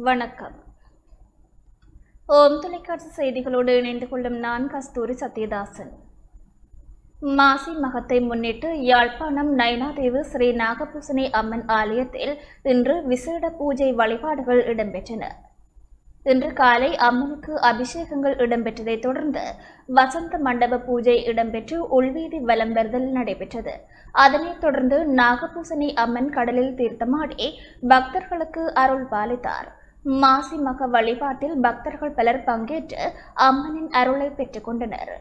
வணக்கம். ஓம் தொலைக்காட்சி செய்திகளோடு இணைந்து கொள்ளும் நான் கஸ்தூரி சத்யதாசன். மாசி மகத்தை முன்னிட்டு யாழ்ப்பாணம் நயினாதேவு ஸ்ரீ நாகபூசணி அம்மன் ஆலயத்தில் இன்று விசேட பூஜை வழிபாடுகள் இடம்பெற்றன. இன்று காலை அம்மனுக்கு அபிஷேகங்கள் இடம்பெற்றதைத் தொடர்ந்து வசந்த மண்டப பூஜை இடம்பெற்று உள்வீதி வலம் வருதல் நடைபெற்றது. அதனைத் தொடர்ந்து நாகபூசணி அம்மன் கடலில் தீர்த்தமாடி பக்தர்களுக்கு அருள் பாலித்தார். மாசி மக வழிபாட்டில் பக்தர்கள் பலர் பங்கேற்று அம்மனின் அருளை பெற்றுக் கொண்டனர்.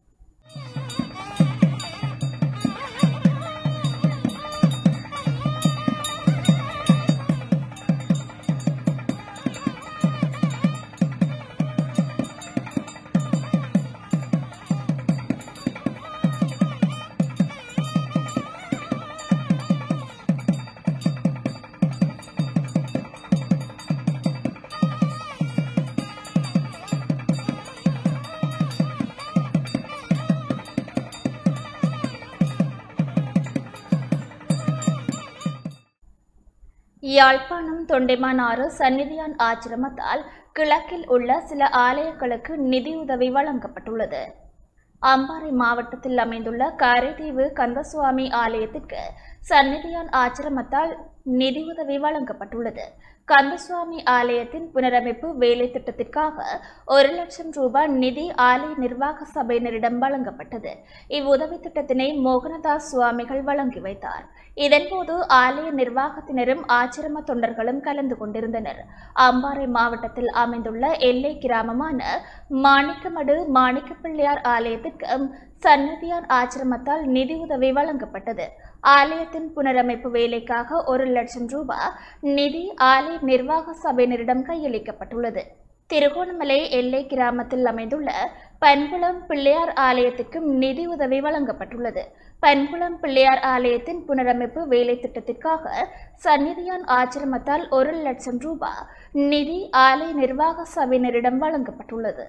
யாழ்ப்பாணம் தொண்டைமானாறு சந்நிதியான் ஆசிரமத்தால் கிழக்கில் உள்ள சில ஆலயங்களுக்கு நிதியுதவி வழங்கப்பட்டுள்ளது. அம்பாறை மாவட்டத்தில் அமைந்துள்ள காரைதீவு கந்தசுவாமி ஆலயத்திற்கு சந்நிதியான் ஆசிரமத்தால் நிதியுதவி வழங்கப்பட்டுள்ளது. கந்தசுவாமி ஆலயத்தின் புனரமைப்பு வேலை திட்டத்திற்காக 1 லட்சம் ரூபாய் நிதி ஆலய நிர்வாக சபையினரிடம் வழங்கப்பட்டது. இவ்வுதவி திட்டத்தினை மோகனதாஸ் சுவாமிகள் வழங்கி வைத்தார். இதன்போது ஆலய நிர்வாகத்தினரும் ஆசிரம தொண்டர்களும் கலந்து கொண்டிருந்தனர். அம்பாறை மாவட்டத்தில் அமைந்துள்ள எல்லை கிராமமான மாணிக்கமடு மாணிக்கப்பிள்ளையார் ஆலயத்திற்கு சந்நிதியான் ஆசிரமத்தால் நிதியுதவி வழங்கப்பட்டது. ஆலயத்தின் புனரமைப்பு வேலைக்காக 1 லட்சம் ரூபாய் நிதி ஆலய நிர்வாக சபையினரிடம் கையளிக்கப்பட்டுள்ளது. திருகோணமலை எல்லை கிராமத்தில் அமைந்துள்ள பன்குளம் பிள்ளையார் ஆலயத்திற்கும் நிதியுதவி வழங்கப்பட்டுள்ளது. பன்குளம் பிள்ளையார் ஆலயத்தின் புனரமைப்பு வேலை திட்டத்திற்காக சந்நிதியான் ஆசிரமத்தால் 1 லட்சம் ரூபாய் நிதி ஆலய நிர்வாக சபையினரிடம் வழங்கப்பட்டுள்ளது.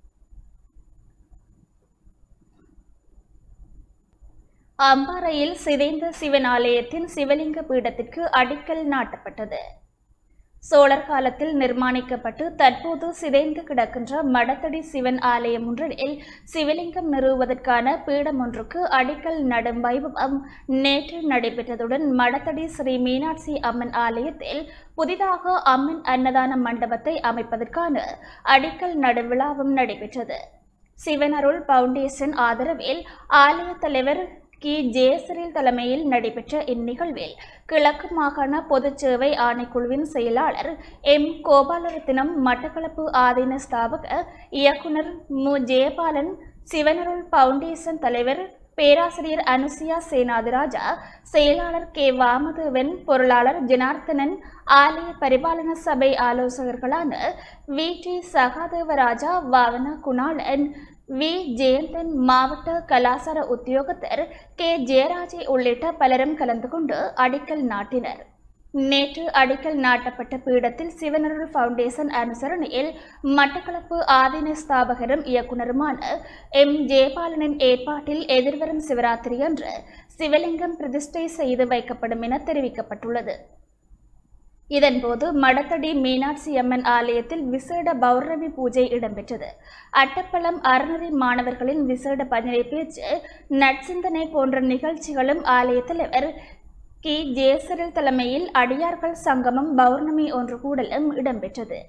அம்பாறையில் சிதைந்த சிவன் ஆலயத்தின் சிவலிங்க பீடத்திற்கு அடிக்கல் நாட்டப்பட்டது. சோழர் காலத்தில் நிர்மாணிக்கப்பட்டு தற்போது சிதைந்து கிடக்கின்ற மடத்தடி சிவன் ஆலயம் ஒன்றில் சிவலிங்கம் நிறுவுவதற்கான பீடம் ஒன்றுக்கு அடிக்கல் நடும் வைபவம் நேற்று நடைபெற்றதுடன் மடத்தடி ஸ்ரீ மீனாட்சி அம்மன் ஆலயத்தில் புதிதாக அம்மன் அன்னதான மண்டபத்தை அமைப்பதற்கான அடிக்கல் நடும் விழாவும் நடைபெற்றது. சிவனருள் பவுண்டேஷன் ஆதரவில் ஆலய தலைவர் கி ஜெயசிறில் தலைமையில் நடைபெற்ற இந்நிகழ்வில் கிழக்கு மாகாண பொதுச் சேவை ஆணைக்குழுவின் செயலாளர் எம் கோபாலரத்தினம், மட்டக்களப்பு ஆதீன ஸ்தாபக இயக்குனர் மு ஜெயபாலன், சிவனருள் பவுண்டேஷன் தலைவர் பேராசிரியர் அனுசியா சேனாதிராஜா, செயலாளர் கே வாமதேவன், பொருளாளர் ஜனார்த்தனன், ஆலய பரிபாலன சபை ஆலோசகர்களான V T Sahadevaraja, Vavana Gunalan, V Jeyanthan, மாவட்ட கலாசார உத்தியோகத்தர் கே ஜெயராஜே உள்ளிட்ட பலரும் கலந்து கொண்டு அடிக்கல் நாட்டினர். நேற்று அடிக்கல் நாட்டப்பட்ட பீடத்தில் சிவனருள் பவுண்டேஷன் அனுசரணையில் மட்டக்களப்பு ஆதீன ஸ்தாபகரும் இயக்குனருமான எம் ஜெயபாலனின் ஏற்பாட்டில் எதிர்வரும் சிவராத்திரி அன்று சிவலிங்கம் பிரதிஷ்டை செய்து வைக்கப்படும் என தெரிவிக்கப்பட்டுள்ளது. இதன்போது மடத்தடி மீனாட்சி அம்மன் ஆலயத்தில் விசேட பௌர்ணமி பூஜை இடம்பெற்றது. அட்டப்பழம் அறநெறி மாணவர்களின் விசேட பஜனை பேச்சு, நற்சிந்தனை போன்ற நிகழ்ச்சிகளும் ஆலய தலைவர் கி ஜெயசிறில் தலைமையில் அடியார்கள் சங்கமம் பௌர்ணமி ஒன்று கூடலும் இடம்பெற்றது.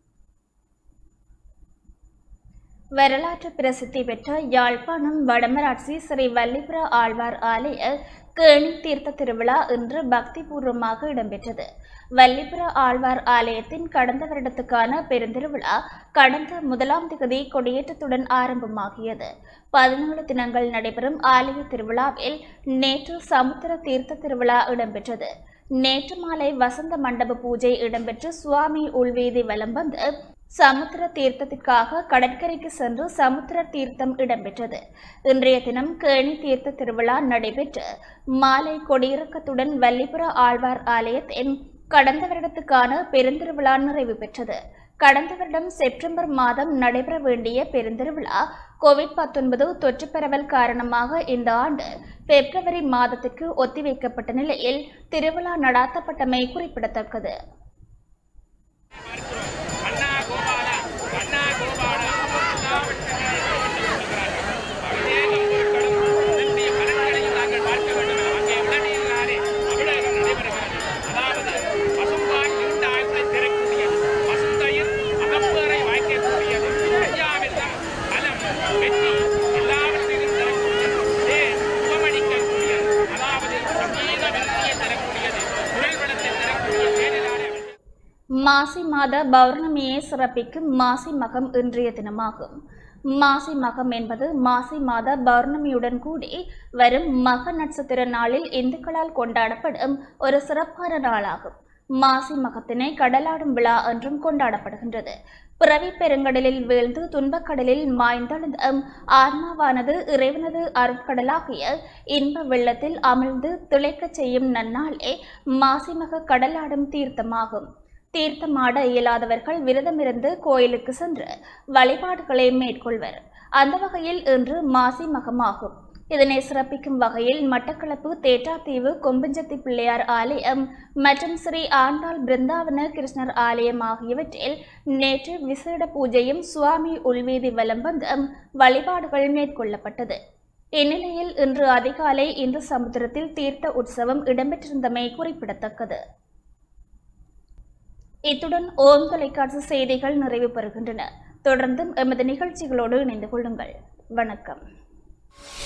வரலாற்று பிரசித்தி பெற்ற யாழ்ப்பாணம் வடமராட்சி ஸ்ரீ வல்லிபுர ஆழ்வார் ஆலய கேணி தீர்த்த திருவிழா இன்று பக்திபூர்வமாக இடம்பெற்றது. வல்லிபுர ஆழ்வார் ஆலயத்தின் கடந்த வருடத்துக்கான பெருந்திருவிழா கடந்த 1ஆம் திகதி கொடியேற்றத்துடன் ஆரம்பமாகியது. 17 தினங்கள் நடைபெறும் ஆலய திருவிழாவில் நேற்று சமுத்திர தீர்த்த திருவிழா இடம்பெற்றது. நேற்று மாலை வசந்த மண்டப பூஜை இடம்பெற்று சுவாமி உள்வீதி வலம் வந்து சமுத்திர தீர்த்தத்திற்காக கடற்கரைக்கு சென்று சமுத்திர தீர்த்தம் இடம்பெற்றது. இன்றைய தினம் கேணி தீர்த்த திருவிழா நடைபெற்று மாலை கொடியிறக்கத்துடன் வல்லிபுர ஆழ்வார் ஆலயத்தின் கடந்த வருடத்துக்கான பெருந்திருவிழா நிறைவு பெற்றது. கடந்த வருடம் செப்டம்பர் மாதம் நடைபெற வேண்டிய பெருந்திருவிழா கோவிட்-19 தொற்று பரவல் காரணமாக இந்த ஆண்டு பிப்ரவரி மாதத்திற்கு ஒத்திவைக்கப்பட்ட நிலையில் திருவிழா நடாத்தப்பட்டமை குறிப்பிடத்தக்கது. மாத பௌர்ணமியை சிறப்பிக்கும் மாசி மகம் இன்றைய தினமாகும். மாசி மகம் என்பது மாசி மாத பௌர்ணமியுடன் கூடி வரும் மக நட்சத்திர நாளில் இந்துக்களால் கொண்டாடப்படும் ஒரு சிறப்பான நாளாகும். மாசி மகத்தினை கடலாடும் விழா என்றும் கொண்டாடப்படுகின்றது. பிறவி பெருங்கடலில் வீழ்ந்து துன்பக்கடலில் மாய்ந்தெழுந்த ஆன்மாவானது இறைவனது அருட்கடலாகிய இன்ப வெள்ளத்தில் அமிழ்ந்து திளைக்கச் செய்யும் நன்னாளே மாசிமக கடலாடும் தீர்த்தமாகும். தீர்த்தமாட இயலாதவர்கள் விரதமிருந்து கோயிலுக்கு சென்று வழிபாடுகளை மேற்கொள்வர். அந்த வகையில் இன்று மாசி மகமாகும். இதனை சிறப்பிக்கும் வகையில் மட்டக்களப்பு தேட்டாத்தீவு கொம்பஞ்சத்தி பிள்ளையார் ஆலயம் மற்றும் ஸ்ரீ ஆண்டாள் பிருந்தாவன கிருஷ்ணர் ஆலயம் ஆகியவற்றில் நேற்று விசேட பூஜையும் சுவாமி உள்வீதி வலம் வந்து வழிபாடுகள் மேற்கொள்ளப்பட்டது. இந்நிலையில் இன்று அதிகாலை இந்து சமுத்திரத்தில் தீர்த்த உற்சவம் இடம்பெற்றிருந்தமை குறிப்பிடத்தக்கது. இத்துடன் ஓம் தொலைக்காட்சி செய்திகள் நிறைவு பெறுகின்றன. தொடர்ந்தும் எமது நிகழ்ச்சிகளோடு இணைந்து கொள்ளுங்கள். வணக்கம்.